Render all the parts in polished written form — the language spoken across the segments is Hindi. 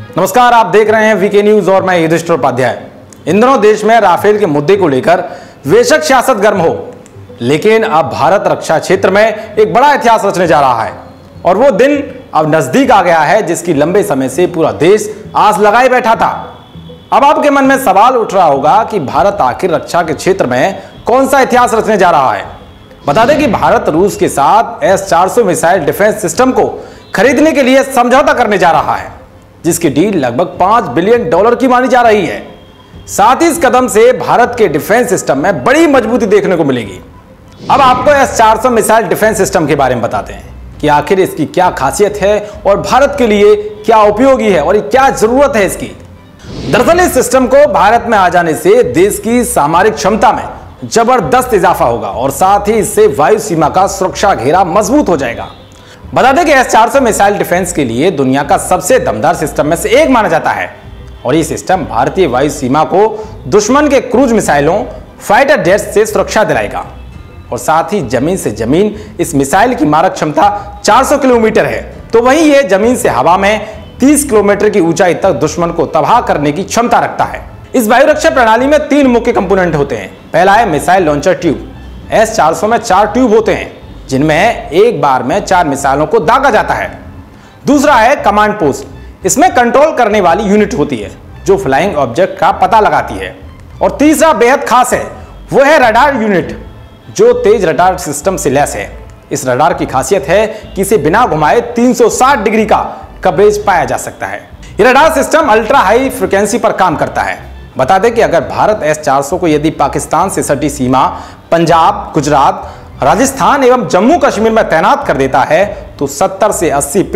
नमस्कार, आप देख रहे हैं वीके न्यूज और मैं युधिष्ठिर उपाध्याय। इन दिनों देश में राफेल के मुद्दे को लेकर बेशक सियासत गर्म हो, लेकिन अब भारत रक्षा क्षेत्र में एक बड़ा इतिहास रचने जा रहा है और वो दिन अब नजदीक आ गया है जिसकी लंबे समय से पूरा देश आस लगाए बैठा था। अब आपके मन में सवाल उठ रहा होगा कि भारत आखिर रक्षा के क्षेत्र में कौन सा इतिहास रचने जा रहा है। बता दें कि भारत रूस के साथ S-400 मिसाइल डिफेंस सिस्टम को खरीदने के लिए समझौता करने जा रहा है, जिसकी डील लगभग $5 बिलियन की मानी जा रही है। साथ ही इस कदम से भारत के डिफेंस सिस्टम में बड़ी मजबूती देखने को मिलेगी। अब आपको S-400 मिसाइल डिफेंस सिस्टम के बारे में बताते हैं कि आखिर इसकी क्या खासियत है और भारत के लिए क्या उपयोगी है और क्या जरूरत है इसकी। दरअसल इस सिस्टम को भारत में आ जाने से देश की सामरिक क्षमता में जबरदस्त इजाफा होगा और साथ ही इससे वायु सीमा का सुरक्षा घेरा मजबूत हो जाएगा। बता दें कि S-400 मिसाइल डिफेंस के लिए दुनिया का सबसे दमदार सिस्टम में से एक माना जाता है और ये सिस्टम भारतीय वायु सीमा को दुश्मन के क्रूज मिसाइलों, फाइटर जेट्स से सुरक्षा दिलाएगा और साथ ही जमीन से जमीन इस मिसाइल की मारक क्षमता 400 किलोमीटर है, तो वहीं ये जमीन से हवा में 30 किलोमीटर की ऊंचाई तक दुश्मन को तबाह करने की क्षमता रखता है। इस वायु रक्षा प्रणाली में 3 मुख्य कंपोनेंट होते हैं। पहला है मिसाइल लॉन्चर ट्यूब। S-400 में 4 ट्यूब होते हैं जिनमें एक बार में 4 मिसाइलों को दागा जाता है। दूसरा है कमांड पोस्ट। इसमें कंट्रोल करने वाली यूनिट होती है जो फ्लाइंग ऑब्जेक्ट का पता लगाती है। और तीसरा बेहद खास है, वो है रडार यूनिट जो तेज रडार सिस्टम से लैस है। इस रडार की खासियत है कि इसे बिना घुमाए 360 डिग्री का कवरेज पाया जा सकता है। यह radar system ultra high frequency पर काम करता है। बता दें कि अगर भारत S-400 को यदि पाकिस्तान से सटी सीमा पंजाब, गुजरात, राजस्थान एवं जम्मू कश्मीर में तैनात कर देता है तो 70 से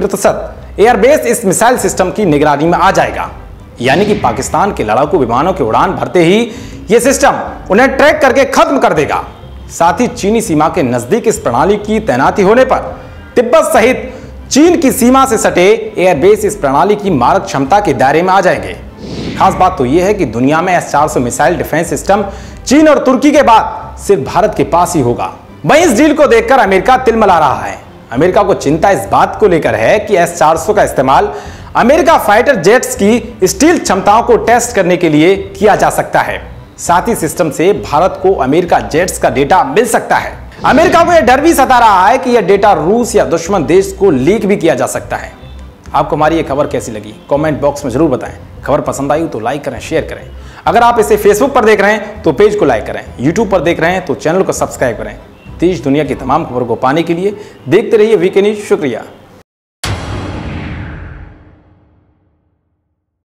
80% एयरबेस इस मिसाइल सिस्टम की निगरानी में आ जाएगा। यानी कि पाकिस्तान के लड़ाकू विमानों की उड़ान भरते ही यह सिस्टम उन्हें ट्रैक करके खत्म कर देगा। साथ ही चीनी सीमा के नजदीक इस प्रणाली की तैनाती होने पर तिब्बत सहित चीन की सीमा से सटे एयरबेस इस प्रणाली की मारक क्षमता के दायरे में आ जाएंगे। खास बात तो यह है कि दुनिया में S-400 मिसाइल डिफेंस सिस्टम चीन और तुर्की के बाद सिर्फ भारत के पास ही होगा। वहीं इस डील को देखकर अमेरिका तिलमिला रहा है। अमेरिका को चिंता इस बात को लेकर है कि S-400 का इस्तेमाल अमेरिका फाइटर जेट्स की स्टील क्षमताओं को टेस्ट करने के लिए किया जा सकता है। साथ ही सिस्टम से भारत को अमेरिका जेट्स का डेटा मिल सकता है। अमेरिका को यह डर भी सता रहा है कि यह डेटा रूस या दुश्मन देश को लीक भी किया जा सकता है। आपको हमारी ये खबर कैसी लगी कमेंट बॉक्स में जरूर बताएं। खबर पसंद आई तो लाइक करें, शेयर करें। अगर आप इसे फेसबुक पर देख रहे हैं तो पेज को लाइक करें, यूट्यूब पर देख रहे हैं तो चैनल को सब्सक्राइब करें। देश दुनिया की तमाम खबरों को पाने के लिए देखते रहिए वीके न्यूज। शुक्रिया।